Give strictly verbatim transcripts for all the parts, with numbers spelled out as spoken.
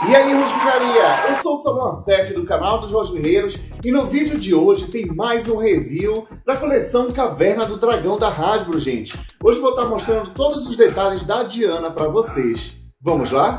E aí, Rosminaria, eu sou o Samuel Cef do canal dos Rosmineiros e no vídeo de hoje tem mais um review da coleção Caverna do Dragão da Hasbro, gente. Hoje vou estar mostrando todos os detalhes da Diana para vocês. Vamos lá?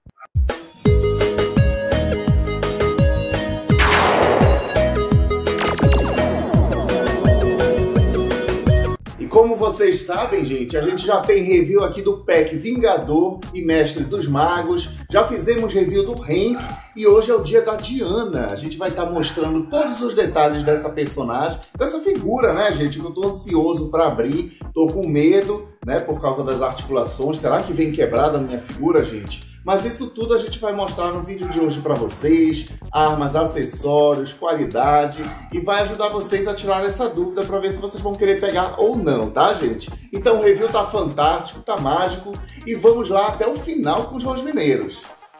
Como vocês sabem, gente, a gente já tem review aqui do pack Vingador e Mestre dos Magos, já fizemos review do Hank e hoje é o dia da Diana. A gente vai estar mostrando todos os detalhes dessa personagem, dessa figura, né, gente, que eu tô ansioso para abrir, tô com medo, né, por causa das articulações. Será que vem quebrada a minha figura, gente? Mas isso tudo a gente vai mostrar no vídeo de hoje para vocês, armas, acessórios, qualidade, e vai ajudar vocês a tirar essa dúvida para ver se vocês vão querer pegar ou não, tá, gente? Então o review tá fantástico, tá mágico, e vamos lá até o final com os Rosmineiros.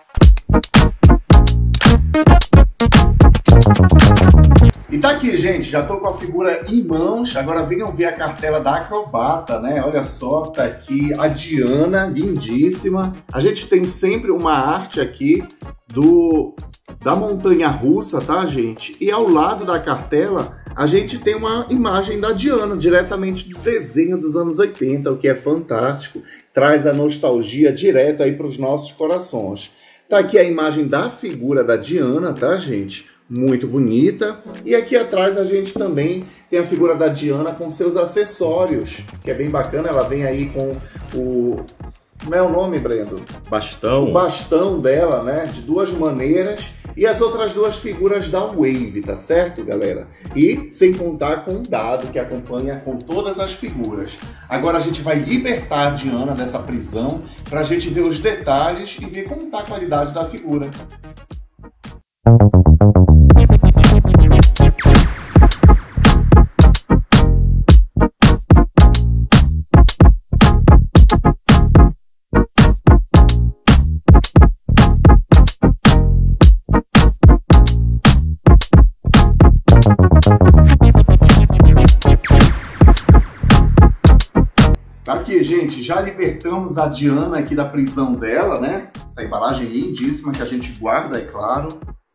E tá aqui, gente, já tô com a figura em mãos, agora venham ver a cartela da Acrobata, né? Olha só, tá aqui a Diana, lindíssima. A gente tem sempre uma arte aqui do da montanha russa, tá, gente? E ao lado da cartela, a gente tem uma imagem da Diana, diretamente do desenho dos anos oitenta, o que é fantástico. Traz a nostalgia direto aí para os nossos corações. Tá aqui a imagem da figura da Diana, tá, gente? Muito bonita. E aqui atrás a gente também tem a figura da Diana com seus acessórios, que é bem bacana. Ela vem aí com o... Como é o nome, Brendo? Bastão. O bastão dela, né? De duas maneiras. E as outras duas figuras da Wave, tá certo, galera? E sem contar com o dado que acompanha com todas as figuras. Agora a gente vai libertar a Diana dessa prisão pra gente ver os detalhes e ver como tá a qualidade da figura. Aqui, gente, já libertamos a Diana aqui da prisão dela, né? Essa embalagem lindíssima que a gente guarda, é claro.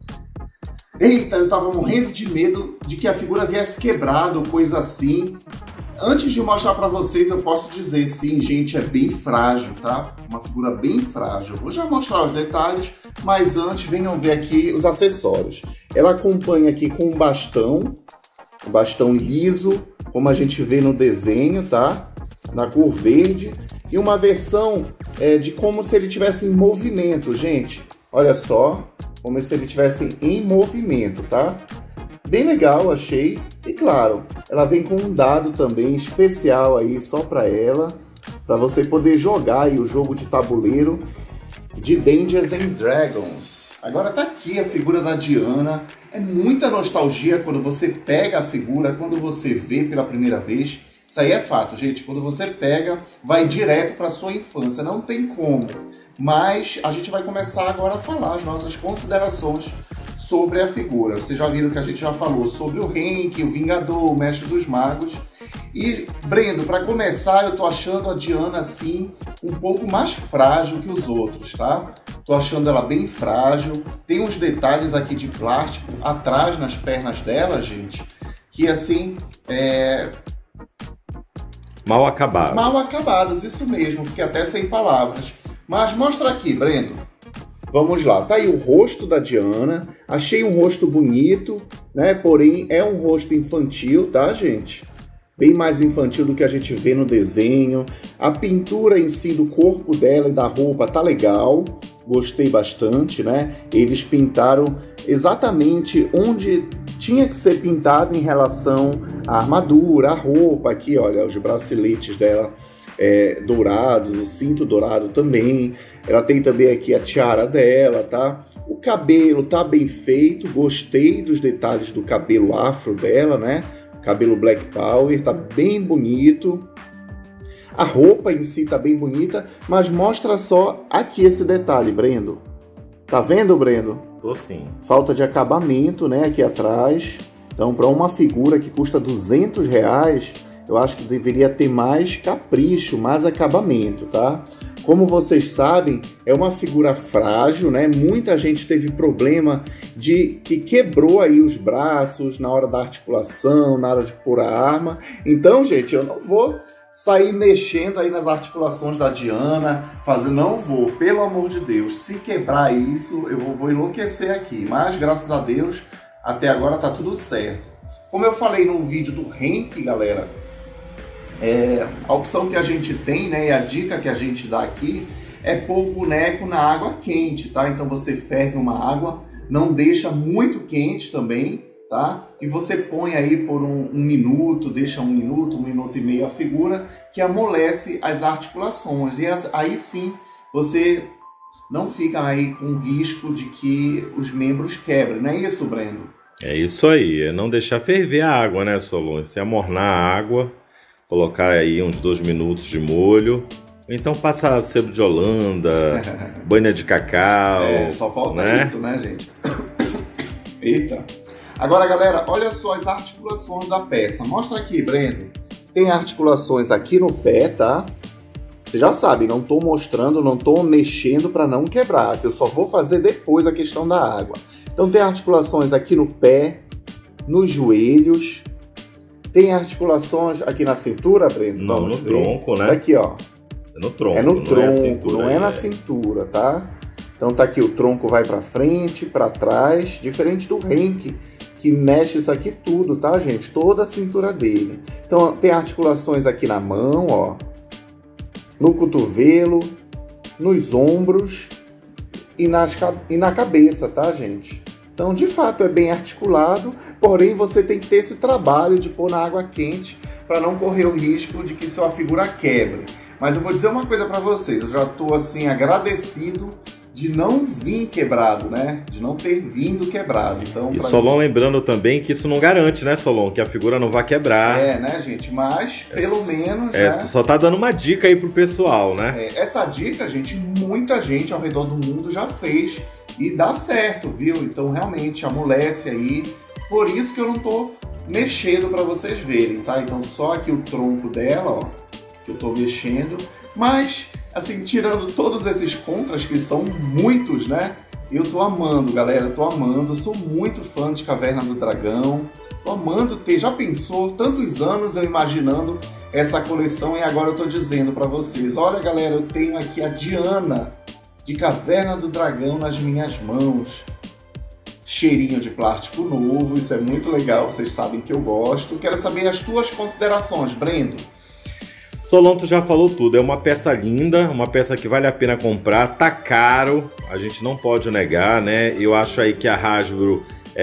Eita, eu tava morrendo de medo de que a figura viesse quebrada ou coisa assim. Antes de mostrar pra vocês, eu posso dizer, sim, gente, é bem frágil, tá? Uma figura bem frágil. Vou já mostrar os detalhes, mas antes venham ver aqui os acessórios. Ela acompanha aqui com um bastão, um bastão liso, como a gente vê no desenho, tá? Na cor verde, e uma versão é, de como se ele tivesse em movimento, gente. Olha só, como se ele tivesse em movimento, tá? Bem legal, achei. E claro, ela vem com um dado também especial aí só para ela, para você poder jogar aí o jogo de tabuleiro de Dungeons and Dragons. Agora tá aqui a figura da Diana. É muita nostalgia quando você pega a figura, quando você vê pela primeira vez. Isso aí é fato, gente. Quando você pega, vai direto para sua infância. Não tem como. Mas a gente vai começar agora a falar as nossas considerações sobre a figura. Vocês já viram que a gente já falou sobre o Hank, o Vingador, o Mestre dos Magos. E, Brendo, para começar, eu tô achando a Diana, assim, um pouco mais frágil que os outros, tá? Tô achando ela bem frágil. Tem uns detalhes aqui de plástico atrás nas pernas dela, gente, que, assim, é... Mal acabadas. Mal acabadas, isso mesmo. Fiquei até sem palavras. Mas mostra aqui, Brendo. Vamos lá. Tá aí o rosto da Diana. Achei um rosto bonito, né? Porém, é um rosto infantil, tá, gente? Bem mais infantil do que a gente vê no desenho. A pintura em si do corpo dela e da roupa tá legal. Gostei bastante, né? Eles pintaram exatamente onde tinha que ser pintado em relação à armadura, à roupa. Aqui, olha, os braceletes dela é, dourados, o cinto dourado também. Ela tem também aqui a tiara dela, tá? O cabelo tá bem feito, gostei dos detalhes do cabelo afro dela, né? Cabelo Black Power, tá bem bonito. A roupa em si tá bem bonita, mas mostra só aqui esse detalhe, Brendo. Tá vendo, Brendo? Tô sim. Falta de acabamento, né, aqui atrás. Então, para uma figura que custa duzentos reais, eu acho que deveria ter mais capricho, mais acabamento, tá? como vocês sabem, é uma figura frágil, né? Muita gente teve problema de que quebrou aí os braços na hora da articulação, na hora de pôr a arma. Então, gente, eu não vou sair mexendo aí nas articulações da Diana, fazer, não vou, pelo amor de Deus. Se quebrar isso, eu vou, vou enlouquecer aqui. Mas, graças a Deus, até agora tá tudo certo. Como eu falei no vídeo do Henk, galera, é, a opção que a gente tem, né, e a dica que a gente dá aqui é pôr o boneco na água quente, tá? Então você ferve uma água, não deixa muito quente também, tá? E você põe aí por um, um minuto, deixa um minuto, um minuto e meio a figura, que amolece as articulações. E as, aí sim você não fica aí com risco de que os membros quebrem, não é isso, Brendo? É isso aí, é não deixar ferver a água, né, Solon? Se amornar a água, colocar aí uns dois minutos de molho, então passa sebo de Holanda, banha de cacau. É, só falta né? isso, né, gente? Eita! Agora, galera, olha só as articulações da peça. Mostra aqui, Brendo. Tem articulações aqui no pé, tá? Você já sabe, não tô mostrando, não tô mexendo para não quebrar, que eu só vou fazer depois a questão da água. Então tem articulações aqui no pé, nos joelhos. Tem articulações aqui na cintura, Breno? Não, Vamos no ver. tronco, né? Tá aqui, ó. É no tronco, É no não tronco, é, a cintura, não é na é. cintura, tá? Então tá aqui, o tronco vai pra frente, pra trás, diferente do Henk, que mexe isso aqui tudo, tá, gente? Toda a cintura dele. Então tem articulações aqui na mão, ó. No cotovelo, nos ombros e, nas, e na cabeça, tá, gente? Então, de fato, é bem articulado, porém você tem que ter esse trabalho de pôr na água quente para não correr o risco de que sua figura quebre. Mas eu vou dizer uma coisa para vocês, eu já estou assim agradecido de não vir quebrado, né? De não ter vindo quebrado. Então, e pra... Solon lembrando também que isso não garante, né, Solon? Que a figura não vai quebrar. É, né, gente? Mas, pelo é, menos, é, né? Tu só tá dando uma dica aí pro pessoal, né? É, essa dica, gente, muita gente ao redor do mundo já fez e dá certo, viu? Então, realmente, amolece aí. Por isso que eu não tô mexendo para vocês verem, tá? Então, só aqui o tronco dela, ó, que eu tô mexendo. Mas, assim, tirando todos esses contras, que são muitos, né? Eu tô amando, galera, eu tô amando. Sou muito fã de Caverna do Dragão. Tô amando ter, já pensou, tantos anos eu imaginando essa coleção e agora eu tô dizendo para vocês. Olha, galera, eu tenho aqui a Diana de Caverna do Dragão nas minhas mãos. Cheirinho de plástico novo, isso é muito legal, vocês sabem que eu gosto. Quero saber as tuas considerações, Brendo. Solon, tu já falou tudo, é uma peça linda, uma peça que vale a pena comprar, tá caro, a gente não pode negar, né? Eu acho aí que a Hasbro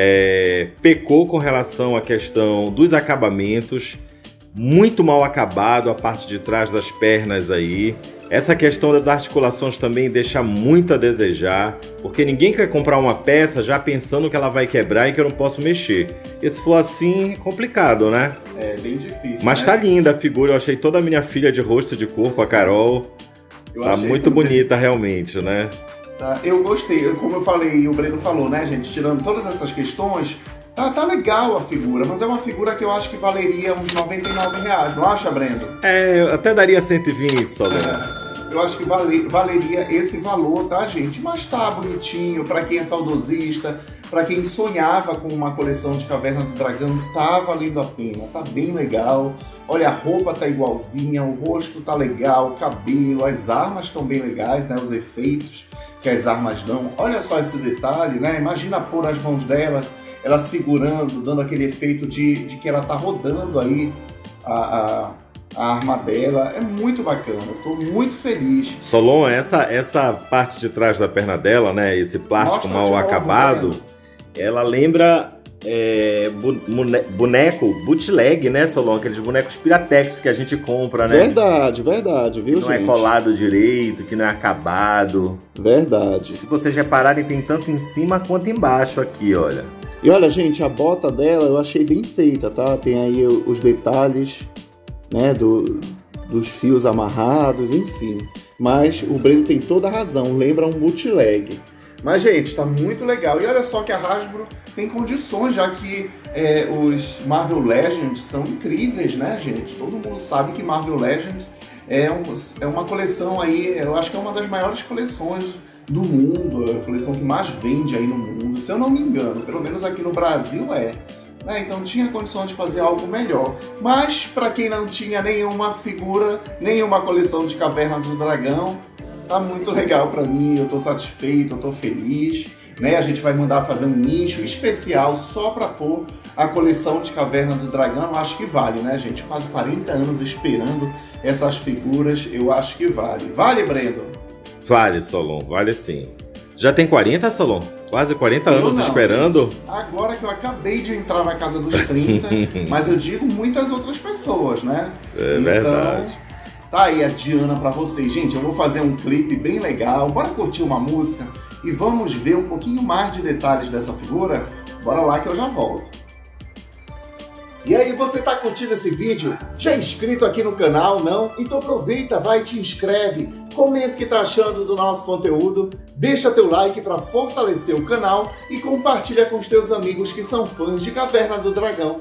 é, pecou com relação à questão dos acabamentos, muito mal acabado a parte de trás das pernas aí. Essa questão das articulações também deixa muito a desejar, porque ninguém quer comprar uma peça já pensando que ela vai quebrar e que eu não posso mexer. E se for assim, é complicado, né? É bem difícil, Mas né? tá linda a figura, eu achei toda a minha filha de rosto de corpo, a Carol. Eu Tá achei muito também. bonita realmente, né? Tá, eu gostei, como eu falei e o Breno falou, né, gente? Tirando todas essas questões, tá, tá legal a figura, mas é uma figura que eu acho que valeria uns noventa e nove reais, não acha, Brendo? É, eu até daria cento e vinte, Solon. É, eu acho que vale, valeria esse valor, tá, gente? Mas tá bonitinho, pra quem é saudosista, pra quem sonhava com uma coleção de Caverna do Dragão, tá valendo a pena, tá bem legal. Olha, a roupa tá igualzinha, o rosto tá legal, o cabelo, as armas estão bem legais, né? Os efeitos que as armas dão. Olha só esse detalhe, né? Imagina pôr as mãos dela, ela segurando, dando aquele efeito de, de que ela tá rodando aí a, a, a arma dela. É muito bacana, eu tô muito feliz. Solon, essa, essa parte de trás da perna dela, né? Esse plástico Mostra de mal novo, acabado, Breno. ela lembra é, bu- mune- boneco bootleg, né, Solon? Aqueles bonecos Piratex que a gente compra, né? Verdade, verdade, viu, Que não é gente? colado direito, que não é acabado. Verdade. Se vocês repararem, tem tanto em cima quanto embaixo aqui, olha. E olha, gente, a bota dela eu achei bem feita, tá? Tem aí os detalhes, né, do, dos fios amarrados, enfim. Mas o Breno tem toda a razão, lembra um bootleg. Mas, gente, tá muito legal. E olha só que a Hasbro tem condições, já que é, os Marvel Legends são incríveis, né, gente? Todo mundo sabe que Marvel Legends É, um, é uma coleção aí, eu acho que é uma das maiores coleções do mundo, a coleção que mais vende aí no mundo, se eu não me engano, pelo menos aqui no Brasil é. Né? Então tinha condições de fazer algo melhor. Mas para quem não tinha nenhuma figura, nenhuma coleção de Caverna do Dragão, tá muito legal para mim, eu tô satisfeito, eu tô feliz. Né? A gente vai mandar fazer um nicho especial só para pôr a coleção de Caverna do Dragão. Eu acho que vale, né, gente? Quase quarenta anos esperando essas figuras, eu acho que vale. Vale, Brendo? Vale, Solon, vale sim. Já tem quarenta, Solon? Quase quarenta eu anos não, esperando? Gente. Agora que eu acabei de entrar na casa dos trinta, mas eu digo muitas outras pessoas, né? É então, verdade. Tá aí a Diana pra vocês. Gente, eu vou fazer um clipe bem legal. Bora curtir uma música e vamos ver um pouquinho mais de detalhes dessa figura? Bora lá que eu já volto. E aí, você tá curtindo esse vídeo? Já é inscrito aqui no canal, não? Então aproveita, vai e te inscreve, comenta o que tá achando do nosso conteúdo, deixa teu like para fortalecer o canal e compartilha com os teus amigos que são fãs de Caverna do Dragão.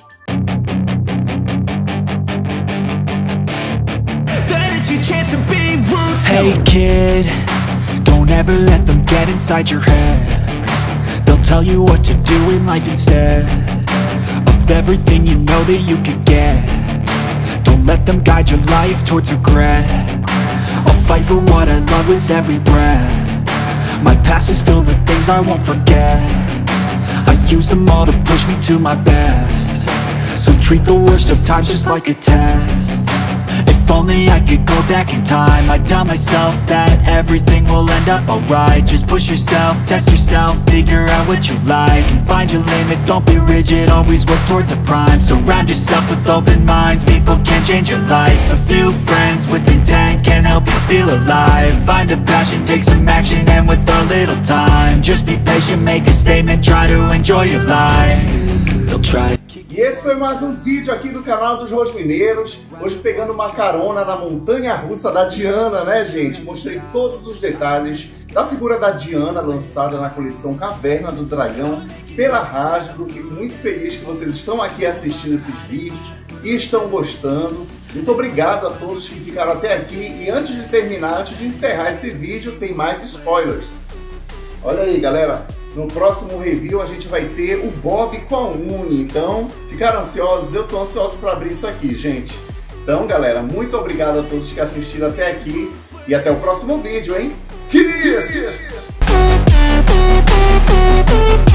Hey kid, don't ever let them get inside your head. They'll tell you what to do in life instead of everything you know that you could get. Don't let them guide your life towards regret. I'll fight for what I love with every breath. My past is filled with things I won't forget. I use them all to push me to my best. So treat the worst of times just like a test. If only I could go back in time, I'd tell myself that everything will end up alright. Just push yourself, test yourself, figure out what you like, and find your limits, don't be rigid, always work towards a prime. Surround yourself with open minds, people can change your life. A few friends with intent can help you feel alive. Find a passion, take some action, and with a little time, just be patient, make a statement, try to enjoy your life. They'll try to... E esse foi mais um vídeo aqui do canal dos Rosmineiros. Hoje pegando uma carona na montanha-russa da Diana, né, gente? Mostrei todos os detalhes da figura da Diana lançada na coleção Caverna do Dragão pela Hasbro. Fico muito feliz que vocês estão aqui assistindo esses vídeos e estão gostando. Muito obrigado a todos que ficaram até aqui. E antes de terminar, antes de encerrar esse vídeo, tem mais spoilers. Olha aí, galera. No próximo review a gente vai ter o Bob com a Uni, então ficaram ansiosos? Eu tô ansioso para abrir isso aqui, gente. Então, galera, muito obrigado a todos que assistiram até aqui e até o próximo vídeo, hein? Kiss!